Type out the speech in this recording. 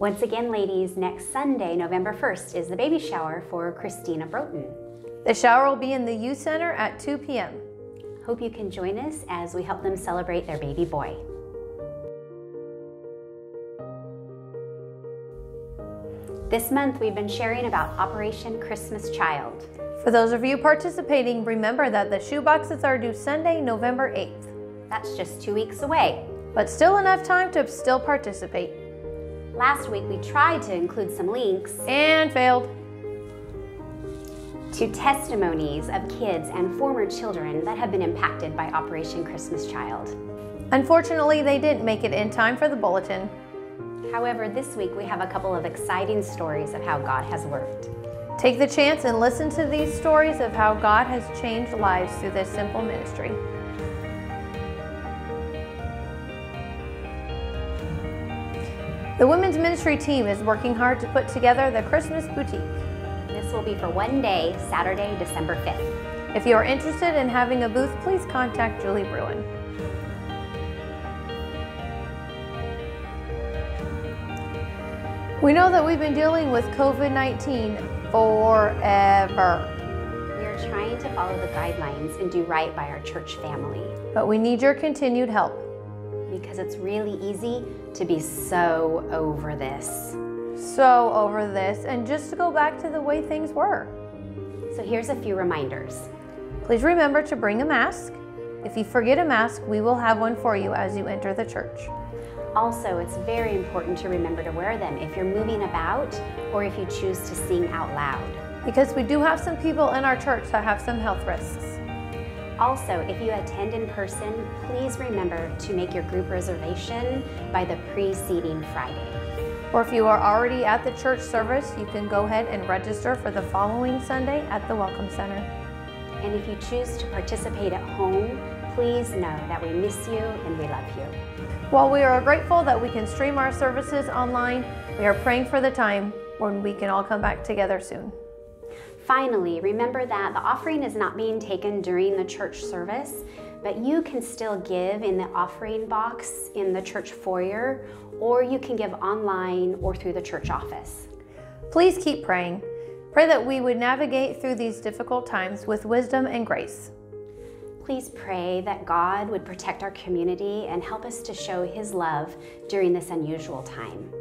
Once again, ladies, next Sunday, November 1st, is the baby shower for Christina Broughton. The shower will be in the youth center at 2 p.m. Hope you can join us as we help them celebrate their baby boy. This month, we've been sharing about Operation Christmas Child. For those of you participating, remember that the shoeboxes are due Sunday, November 8th. That's just 2 weeks away. But still enough time to still participate. Last week, we tried to include some links and failed. To testimonies of kids and former children that have been impacted by Operation Christmas Child. Unfortunately, they didn't make it in time for the bulletin. However, this week we have a couple of exciting stories of how God has worked. Take the chance and listen to these stories of how God has changed lives through this simple ministry. The women's ministry team is working hard to put together the Christmas boutique. This will be for one day, Saturday, December 5th. If you are interested in having a booth, please contact Julie Bruin. We know that we've been dealing with COVID-19 forever. We are trying to follow the guidelines and do right by our church family. But we need your continued help. Because it's really easy to be so over this. So over this, and just to go back to the way things were. So here's a few reminders. Please remember to bring a mask. If you forget a mask, we will have one for you as you enter the church. Also, it's very important to remember to wear them if you're moving about or if you choose to sing out loud. Because we do have some people in our church that have some health risks. Also, if you attend in person, please remember to make your group reservation by the preceding Friday. Or if you are already at the church service, you can go ahead and register for the following Sunday at the Welcome Center. And if you choose to participate at home, please know that we miss you and we love you. While we are grateful that we can stream our services online, we are praying for the time when we can all come back together soon. Finally, remember that the offering is not being taken during the church service, but you can still give in the offering box in the church foyer, or you can give online or through the church office. Please keep praying. Pray that we would navigate through these difficult times with wisdom and grace. Please pray that God would protect our community and help us to show His love during this unusual time.